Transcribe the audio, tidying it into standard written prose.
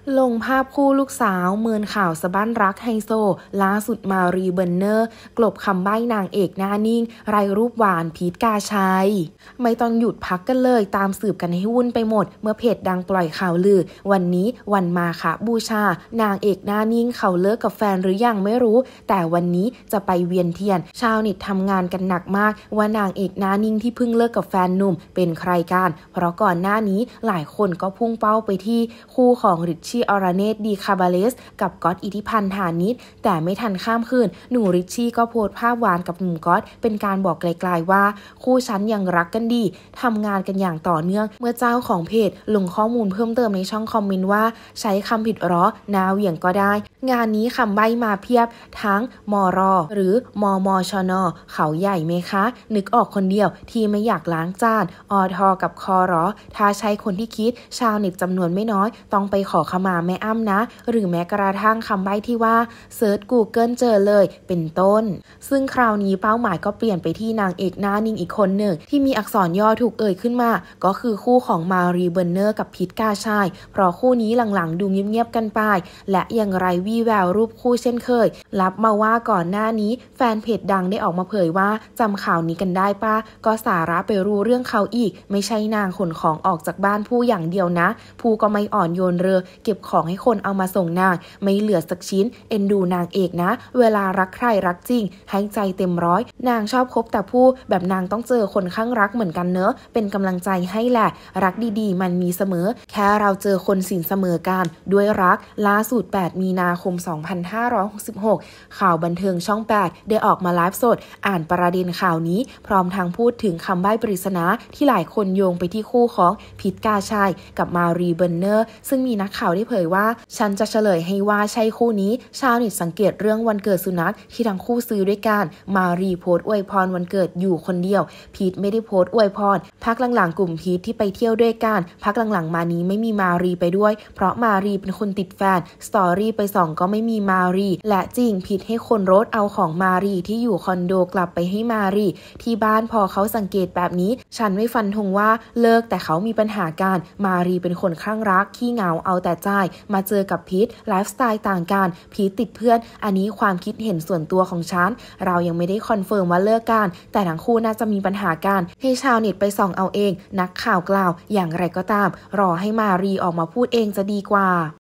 ลงภาพคู่ลูกสาวเมินข่าวสะบั้นรักไฮโซล่าสุดมารีเบนเนอร์กลบคำใบ้นางเอกหน้านิ่งไร้รูปหวานพีทกาชัยไม่ต้องหยุดพักกันเลยตามสืบกันให้วุ่นไปหมดเมื่อเพจดังปล่อยข่าวลือวันนี้วันมาฆบูชานางเอกหน้านิ่งเขาเลิกกับแฟนหรือยังไม่รู้แต่วันนี้จะไปเวียนเทียนชาวเน็ตทำงานกันหนักมากว่านางเอกหน้านิ่งที่เพิ่งเลิกกับแฟนหนุ่มเป็นใครกันเพราะก่อนหน้านี้หลายคนก็พุ่งเป้าไปที่คู่ของริชชี่อรเนตดีคาบาเลสกับก๊อตอิทธิพันธ์ฐานิชแต่ไม่ทันข้ามคืนหนุ่มริชชี่ก็โพสต์ภาพหวานกับหนุ่มก๊อตเป็นการบอกไกลๆว่าคู่ฉันยังรักกันดีทำงานกันอย่างต่อเนื่องเมื่อเจ้าของเพจลงข้อมูลเพิ่มเติมในช่องคอมเมนต์ว่าใช้คำผิดหรอนาเหวี่ยงก็ได้งานนี้คำใบ้มาเพียบทั้งมรหรือมมชนเขาใหญ่ไหมคะนึกออกคนเดียวที่ไม่อยากล้างจานอทกับครถ้าใช้คนที่คิดชาวเน็ตจำนวนไม่น้อยต้องไปขอขมาแม่อ้ำนะหรือแม้กระทั่งคำใบ้ที่ว่าเซิร์ช Google เจอเลยเป็นต้นซึ่งคราวนี้เป้าหมายก็เปลี่ยนไปที่นางเอกหน้านิ่งอีกคนหนึ่งที่มีอักษรย่อถูกเอ่ยขึ้นมาก็คือคู่ของมารีเบอร์เนอร์กับพีทกาชัยเพราะคู่นี้หลังๆดูเงียบๆกันไปและยังไร้วี่แววรูปคู่เช่นเคยรับมาว่าก่อนหน้านี้แฟนเพจดังได้ออกมาเผยว่าจำข่าวนี้กันได้ป่ะก็สาระไปรู้เรื่องเขาอีกไม่ใช่นางขนของออกจากบ้านผู้อย่างเดียวนะผู้ก็ไม่อ่อนโยนเรือเก็บของให้คนเอามาส่งนางไม่เหลือสักชิ้นเอ็นดูนางเอกนะเวลารักใครรักจริงให้ใจเต็มร้อยนางชอบคบแต่ผู้แบบนางต้องเจอคนข้างรักเหมือนกันเนอะเป็นกำลังใจให้แหละรักดีๆมันมีเสมอแค่เราเจอคนสินเสมอกันด้วยรักล่าสุด8 มีนาคม 2566ข่าวบันเทิงช่อง 8ได้ออกมาไลฟ์สดอ่านประเด็นข่าวนี้พร้อมทั้งพูดถึงคำใบ้ปริศนาที่หลายคนโยงไปที่คู่ของพีทกาชัยกับมารีเบนเนอร์ซึ่งมีนักข่าวได้เผยว่าฉันจะเฉลยให้ว่าใช่คู่นี้ชาวเน็ตสังเกตเรื่องวันเกิดสุนัขที่ทั้งคู่ซื้อด้วยกันมารีโพสต์อวยพรวันเกิดอยู่คนเดียวพีทไม่ได้โพสต์อวยพรพักหลังๆกลุ่มพีทที่ไปเที่ยวด้วยกันพักหลังๆมานี้ไม่มีมารีไปด้วยเพราะมารีเป็นคนติดแฟนสตอรี่ไปส่องก็ไม่มีมารีและจริงพีทให้คนรถเอาของมารีที่อยู่คอนโดกลับไปให้มารีที่บ้านพอเขาสังเกตแบบนี้ฉันไม่ฟันธงว่าเลิกแต่เขามีปัญหาการมารีเป็นคนคลั่งรักขี้เหงาเอาแต่ใจมาเจอกับพีทไลฟ์สไตล์ต่างกันพีทติดเพื่อนอันนี้ความคิดเห็นส่วนตัวของฉันเรายังไม่ได้คอนเฟิร์มว่าเลิกกันแต่ทั้งคู่น่าจะมีปัญหากันให้ชาวเน็ตไปส่องเอาเองนักข่าวกล่าวอย่างไรก็ตามรอให้มารีออกมาพูดเองจะดีกว่า